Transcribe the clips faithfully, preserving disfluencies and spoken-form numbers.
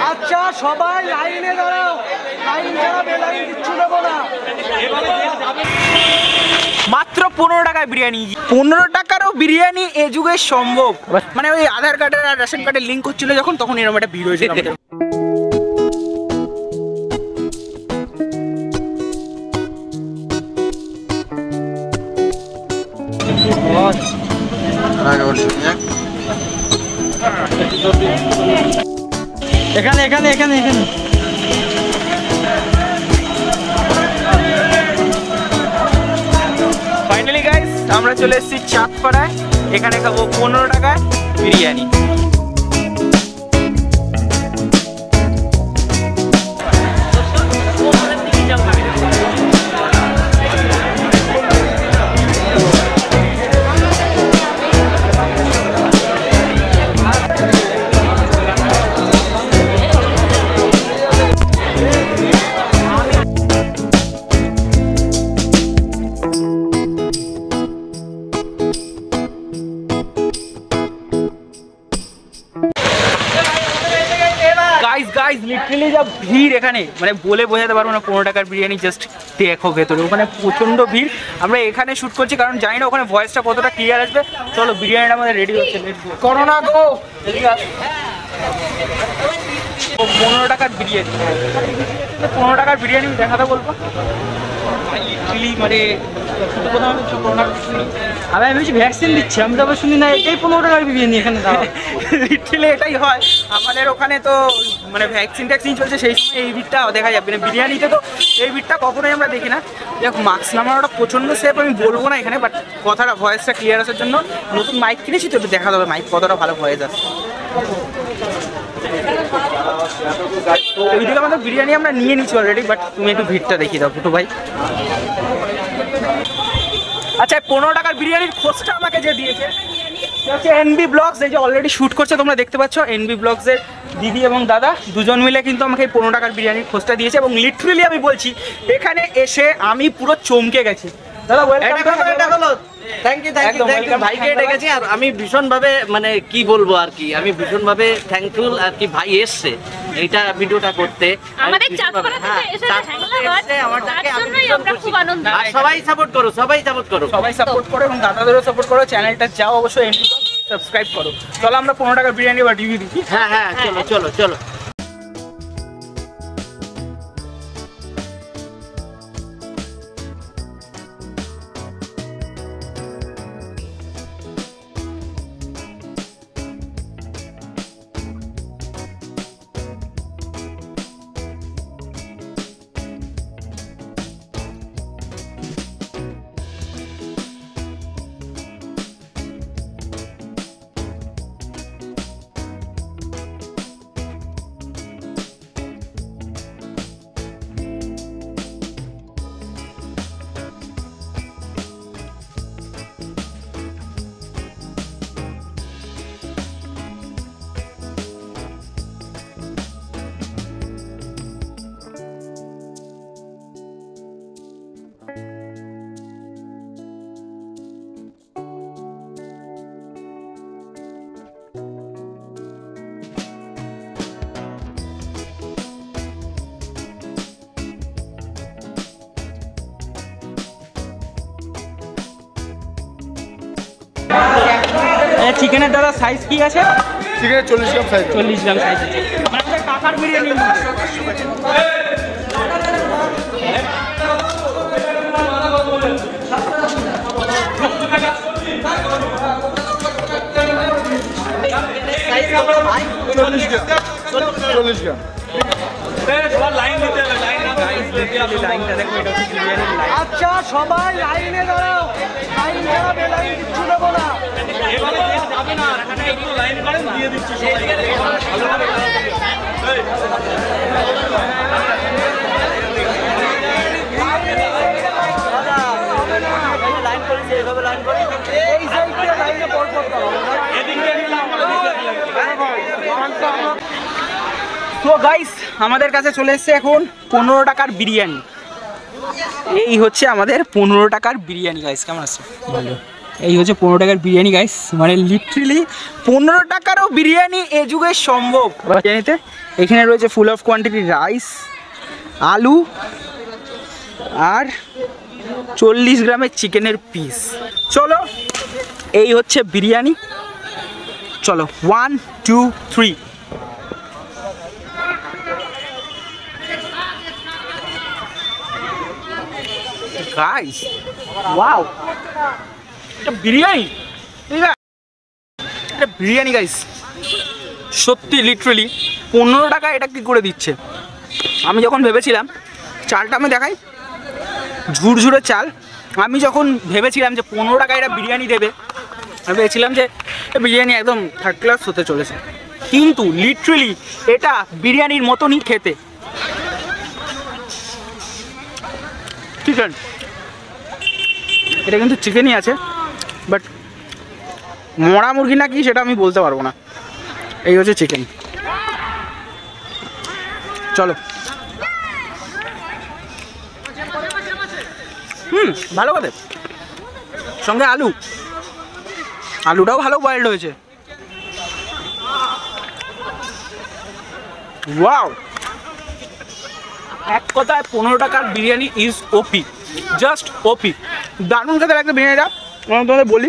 আচ্ছা সবাই লাইনে দাঁড়াও, লাইন ছাড়া বেলাইন কিচ্ছু দেবো না। মাত্র পনেরো টাকায় বিরিয়ানি, পনেরো টাকারও বিরিয়ানি এ যুগে সম্ভব। মানে ওই আধার কার্ডের আর রেশন কার্ডের লিঙ্ক হচ্ছিল যখন, তখন এরকম একটা ভিড় হয়েছিল আমাদের। এখানে এখানে এখানে এখানে ফাইনালি গাইস আমরা চলে এসেছি চাঁদপাড়ায়। এখানে খাবো পনেরো টাকায় বিরিয়ানি। গাইস গাইস লিটারালি যা ভিড় এখানে, মানে বলে বোঝাতে পারবো না। পনেরো টাকার বিরিয়ানি জাস্ট দেখো ভেতরে, ওখানে প্রচন্ড ভিড়। আমরা এখানে শুট করছি কারণ জানি না ওখানে ভয়েসটা কতটা ক্লিয়ার আসবে। চলো বিরিয়ানিটা আমাদের রেডি হচ্ছে, করোনা গো। পনেরো টাকার বিরিয়ানি, পনেরো টাকার বিরিয়ানি দেখাতে বলবো। মানে আমি আমি বলছি ভ্যাকসিন দিচ্ছি, আমি তো আবার শুনি না এটাই পনেরো টাকার বিরিয়ানি এখানে দাও। লিটারালি এটাই হয় আমাদের ওখানে। তো মানে ভ্যাকসিন ট্যাকসিন চলছে সেই সময় এই ভিড়টা দেখা যাবে না। বিরিয়ানিতে তো এই ভিড়টা কখনোই আমরা দেখি না। দেখ মাস্ক নামানোটা প্রচণ্ড সেফ, আমি বলবো না এখানে, বাট কথাটা ভয়েসটা ক্লিয়ার আসার জন্য নতুন মাইক কিনেছি তো, একটু দেখা যাবে মাইক কতটা ভালো ভয়েস আসে। ওইদিকে আমাদের বিরিয়ানি আমরা নিয়ে নিচ্ছি অলরেডি, বাট তুমি একটু ভিড়টা দেখিয়ে দাও ফুটু ভাই। আচ্ছা পনেরো টাকার বিরিয়ানির খোঁজটা আমাকে যে দিয়েছে হচ্ছে এনবি ব্লগস, এই যে অলরেডি শ্যুট করছে তোমরা দেখতে পাচ্ছ। এনবি ব্লগসের দিদি এবং দাদা দুজন মিলে কিন্তু আমাকে এই পনেরো টাকার বিরিয়ানির খোঁজটা দিয়েছে। এবং লিটারালি আমি বলছি এখানে এসে আমি পুরো চমকে গেছি। দাদা thank you thank you thank you ভাইকে ডেকেছি। আর আমি ভীষণভাবে মানে কি বলবো আর কি, আমি ভীষণভাবে থ্যাঙ্কফুল আর কি ভাই এসছে এইটা ভিডিওটা করতে। আমাদের চাঁদপাড়া থেকে এসে হ্যাংলা হয়, তার জন্যই আমরা খুব আনন্দ। আর সবাই সাপোর্ট করো, সবাই সাপোর্ট করো, সবাই সাপোর্ট করো এবং দাদাদেরও সাপোর্ট করো। চ্যানেলটা যাও অবশ্যই এনবি ব্লগস সাবস্ক্রাইব করো। চলো আমরা পনেরো টাকার বিরিয়ানি বা রিভিউ দিচ্ছি। হ্যাঁ হ্যাঁ চলো চলো চলো। চিকেনের দাদা সাইজ কি আছে? চিকেনের চল্লিশ গ্রাম সাইজ। চল্লিশ গ্রাম সাইজ আছে। মানে আমাদের কাকার বিরিয়ানি। চল্লিশ গ্রাম চল্লিশ গ্রাম আচ্ছা সবাই লাইনে দাঁড়াও, লাইন ছাড়া বেলাইন কিচ্ছু দেবো না। তো গাইস আমাদের কাছে চলে এসছে এখন পনেরো টাকার বিরিয়ানি। এই হচ্ছে আমাদের পনেরো টাকার বিরিয়ানি। গাইস কেমন আছে? ভালো। এই হচ্ছে পনেরো টাকার বিরিয়ানি গাইস, মানে লিটারেলি পনেরো টাকারও বিরিয়ানি এ যুগে সম্ভব। বিরিয়ানিতে এখানে রয়েছে ফুল অফ কোয়ান্টিটি রাইস, আলু আর চল্লিশ গ্রামের চিকেনের পিস। চলো এই হচ্ছে বিরিয়ানি, চলো one two three. Guys wow, এটা বিরিয়ানি, ঠিক আছে এটা বিরিয়ানি গাইস, সত্যি লিটারেলি পনেরো টাকা এটা কি করে দিচ্ছে। আমি যখন ভেবেছিলাম, চালটা আমি দেখাই, ঝুরঝুরে চাল, আমি যখন ভেবেছিলাম যে পনেরো টাকা এটা বিরিয়ানি দেবে, আমি ভেবেছিলাম যে বিরিয়ানি একদম থার্ড ক্লাস হতে চলেছে, কিন্তু লিটারেলি এটা বিরিয়ানির মতনই খেতে। চিকেন, এটা কিন্তু চিকেনই আছে, বাট মরা মুরগি না কি সেটা আমি বলতে পারবো না। এই হচ্ছে চিকেন। চলো, হুম ভালো কথা, সঙ্গে আলু, আলুটাও ভালো বয়েলড হয়েছে। ওয়াও, এক কথায় পনেরো টাকার biryani is OP, just OP, দারুণ খেতে লাগছে বিরিয়ানিটা। আমি তোমাদের বলি,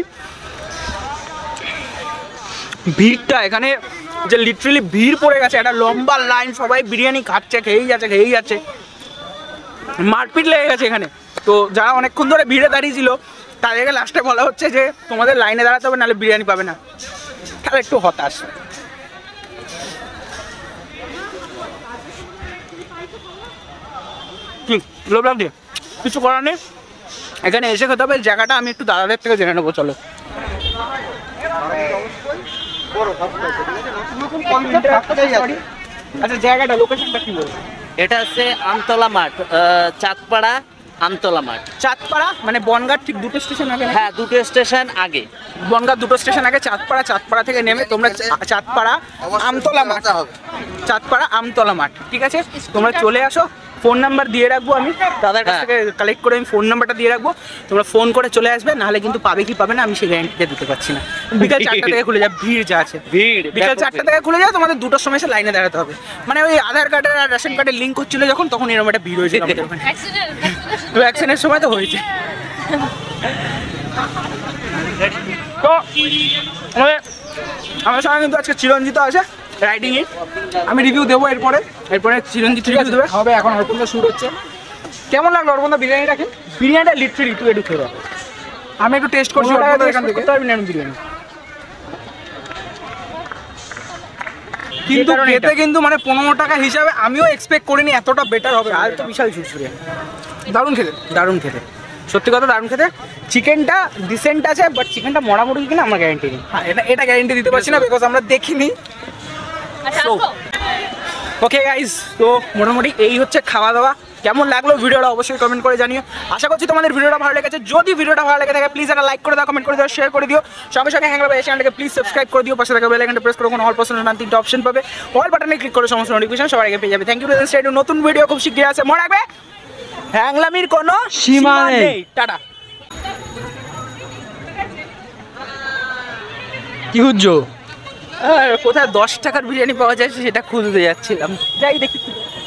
ভিড়টা এখানে যে লিটারেলি ভিড় পড়ে গেছে, একটা লম্বা লাইন, সবাই বিরিয়ানি খাচ্ছে, খেয়েই যাচ্ছে খেয়েই যাচ্ছে, মারপিট লেগে গেছে এখানে। তো যারা অনেকক্ষণ ধরে ভিড়ে দাঁড়িয়েছিল তাদেরকে লাস্টে বলা হচ্ছে যে তোমাদের লাইনে দাঁড়াতে হবে, নাহলে বিরিয়ানি পাবে না। তাহলে একটু হতাশ। ঠিক লোভ লাগছে, কিছু করার নেই, এখানে এসে খেতে হবে। জায়গাটা আমি একটু দাদাদের থেকে জেনে নেবো, চলো। আচ্ছা জায়গাটা, লোকেশনটা কি বলবো? এটা হচ্ছে আমতলা মাঠ, আহ, চাঁদপাড়া আমতলা মাঠ। চাঁদপাড়া মানে বনগাঁ ঠিক দুটো স্টেশন আগে? হ্যাঁ, দুটো স্টেশন আগে, বনগাঁ দুটো স্টেশন আগে চাঁদপাড়া। চাঁদপাড়া থেকে নেমে তোমরা চাঁদপাড়া আমতলা মাঠ, চাঁদপাড়া আমতলা মাঠ, ঠিক আছে? তোমরা চলে আসো। ফোন নাম্বার দিয়ে রাখবো আমি, দাদার কাছ থেকে কালেক্ট করে আমি ফোন নাম্বারটা দিয়ে রাখবো, তোমরা ফোন করে চলে আসবে। নাহলে কিন্তু পাবে কি পাবে না আমি সেই গ্যারান্টিটা দিতে পারছি না। বিকাল চারটা থেকে খুলে যায়, ভিড় যা আছে ভিড় বিকাল চারটা থেকে খুলে যায়, তোমাদের দুটোর সময় এসে লাইনে দাঁড়াতে হবে। মানে ওই আধার কার্ডের আর রেশন কার্ডের লিঙ্ক হচ্ছিল যখন, তখন এরকম একটা ভিড় হয়েছিল আমাদের ওখানে। তো ভ্যাকসিনের সময় তো হয়েছে। তো আমাদের আমার সঙ্গে কিন্তু আজকে চিরঞ্জিত আছে রাইডিং এ, আমি রিভিউ দেবো এরপরে, এরপরে চিরঞ্জিত রিভিউ দেবে হবে। এখন অর্পণদা শুরু হচ্ছে। কেমন লাগলো অর্পণদা বিরিয়ানিটা খেয়ে? বিরিয়ানিটা লিটারেলি তুই একটু খেয়ে রাখো, আমি একটু টেস্ট করছি এখান থেকে, বিরিয়ানি কিন্তু খেতে কিন্তু মানে পনেরো টাকা হিসাবে আমিও এক্সপেক্ট করিনি এতটা বেটার হবে। আর তো বিশাল ঝুরঝুরে, দারুণ খেতে, দারুণ খেতে, সত্যি কথা দারুণ খেতে। চিকেনটা ডিসেন্ট আছে, বাট চিকেনটা মরা মুরগি কিনা আমার গ্যারান্টি নেই। হ্যাঁ, এটা এটা গ্যারান্টি দিতে পারছি না, বিকজ আমরা দেখিনি। ওকে গাইজ, তো মোটামুটি এই হচ্ছে খাওয়া দাওয়া। কেমন লাগলো ভিডিওটা অবশ্যই কমেন্ট করে জানিও। আশা করছি তোমাদের ভিডিওটা ভালো লেগেছে। যদি ভিডিওটা ভালো লেগে থাকে প্লিজ একটা লাইক করে দাও, কমেন্ট করে দাও, শেয়ার করে দিও। সঙ্গে সঙ্গে হ্যাংলা এই চ্যানেলটাকে প্লিজ সাবস্ক্রাইব করে দিও, পাশে থাকা বেল আইকনটা প্রেস করে কোনো অল পার্সোনাল নাম তিনটা অপশন পাবে, অল বাটনে ক্লিক করে সমস্ত নোটিফিকেশন সবার আগে পেয়ে যাবে। থ্যাংক ইউ ফর দিস নতুন ভিডিও খুব শীঘ্রই আছে। মনে রাখবে হ্যাংলামির কোনো সীমা নেই। টাটা। কি খুঁজছো? কোথায় দশ টাকার বিরিয়ানি পাওয়া যায় সেটা খুঁজতে যাচ্ছিলাম, যাই দেখি।